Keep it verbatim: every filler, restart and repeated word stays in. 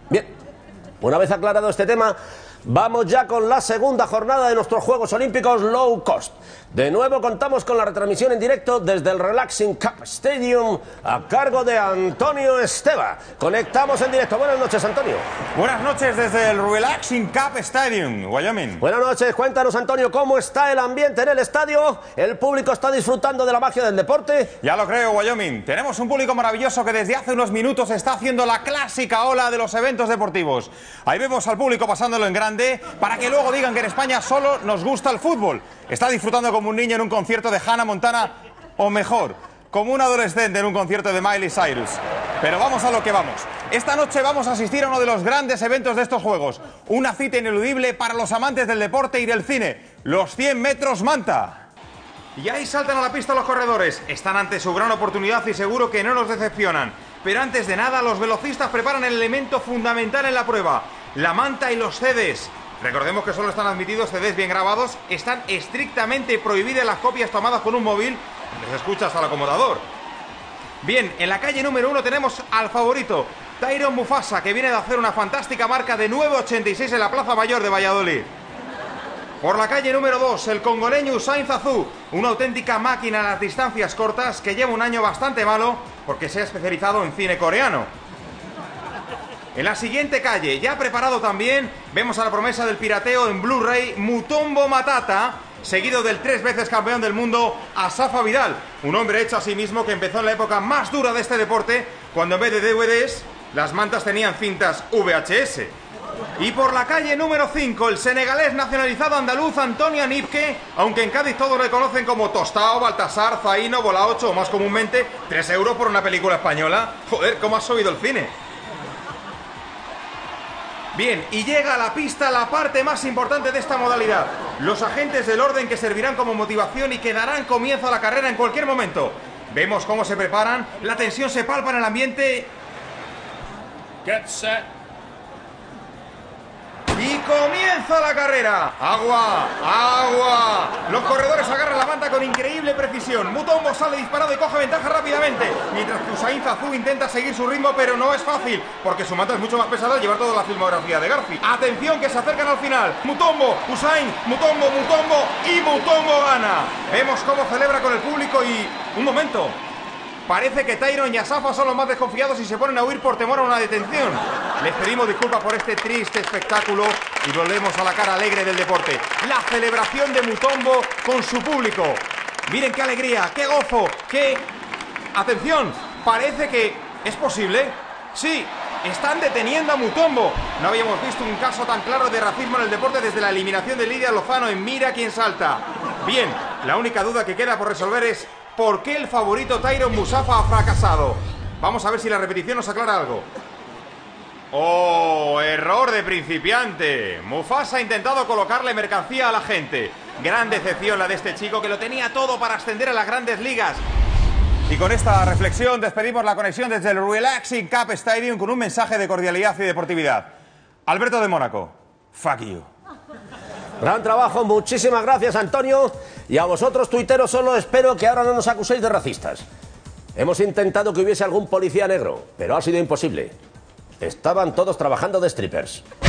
Bien, una vez aclarado este tema, vamos ya con la segunda jornada de nuestros Juegos Olímpicos Low Cost. De nuevo contamos con la retransmisión en directo desde el Relaxing Cup Stadium a cargo de Antonio Esteva. Conectamos en directo. Buenas noches, Antonio. Buenas noches desde el Relaxing Cup Stadium, Wyoming. Buenas noches. Cuéntanos, Antonio, ¿cómo está el ambiente en el estadio? ¿El público está disfrutando de la magia del deporte? Ya lo creo, Wyoming. Tenemos un público maravilloso que desde hace unos minutos está haciendo la clásica ola de los eventos deportivos. Ahí vemos al público pasándolo en grande para que luego digan que en España solo nos gusta el fútbol. Está disfrutando como un niño en un concierto de Hannah Montana, o mejor, como un adolescente en un concierto de Miley Cyrus. Pero vamos a lo que vamos. Esta noche vamos a asistir a uno de los grandes eventos de estos Juegos. Una cita ineludible para los amantes del deporte y del cine. Los cien metros manta. Y ahí saltan a la pista los corredores. Están ante su gran oportunidad y seguro que no nos decepcionan. Pero antes de nada, los velocistas preparan el elemento fundamental en la prueba: la manta y los C Ds. Recordemos que solo están admitidos C Ds bien grabados. Están estrictamente prohibidas las copias tomadas con un móvil. Les escuchas al acomodador. Bien, en la calle número uno tenemos al favorito, Tyron Mufasa, que viene de hacer una fantástica marca de nueve ochenta y seis en la Plaza Mayor de Valladolid. Por la calle número dos, el congoleño Usain Zazú, una auténtica máquina en las distancias cortas que lleva un año bastante malo porque se ha especializado en cine coreano. En la siguiente calle, ya preparado también, vemos a la promesa del pirateo en Blu-ray, Mutombo Matata, seguido del tres veces campeón del mundo, Asafa Vidal, un hombre hecho a sí mismo que empezó en la época más dura de este deporte, cuando en vez de D V Ds, las mantas tenían cintas V H S. Y por la calle número cinco, el senegalés nacionalizado andaluz Antonio Anibke, aunque en Cádiz todos le conocen como Tostao, Baltasar, Zaino, Bola ocho o más comúnmente tres euros por una película española. Joder, ¿cómo has oído el cine? Bien, y llega a la pista la parte más importante de esta modalidad. Los agentes del orden que servirán como motivación y que darán comienzo a la carrera en cualquier momento. Vemos cómo se preparan, la tensión se palpa en el ambiente. Get set. Y comienza la carrera. ¡Agua! ¡Agua! Los corredores agarran la manta con increíble precisión. Mutombo sale disparado y coge ventaja rápidamente, mientras que Usain Zazú intenta seguir su ritmo, pero no es fácil, porque su manta es mucho más pesada al llevar toda la filmografía de Garfi. ¡Atención, que se acercan al final! Mutombo, Usain, Mutombo, Mutombo y Mutombo gana. Vemos cómo celebra con el público y... ¡un momento! Parece que Tyron y Asafa son los más desconfiados y se ponen a huir por temor a una detención. Les pedimos disculpas por este triste espectáculo y volvemos a la cara alegre del deporte. La celebración de Mutombo con su público. Miren qué alegría, qué gozo, qué... ¡Atención! Parece que... ¿es posible? Sí, están deteniendo a Mutombo. No habíamos visto un caso tan claro de racismo en el deporte desde la eliminación de Lidia Lozano en Mira quién salta. Bien, la única duda que queda por resolver es... ¿por qué el favorito Tyron Musafa ha fracasado? Vamos a ver si la repetición nos aclara algo. ¡Oh! Error de principiante. Mufasa ha intentado colocarle mercancía a la gente. Gran decepción la de este chico que lo tenía todo para ascender a las grandes ligas. Y con esta reflexión despedimos la conexión desde el Relaxing Cup Stadium con un mensaje de cordialidad y deportividad. Alberto de Mónaco, fuck you. Gran trabajo, muchísimas gracias, Antonio. Y a vosotros, tuiteros, solo espero que ahora no nos acuséis de racistas. Hemos intentado que hubiese algún policía negro, pero ha sido imposible. Estaban todos trabajando de strippers.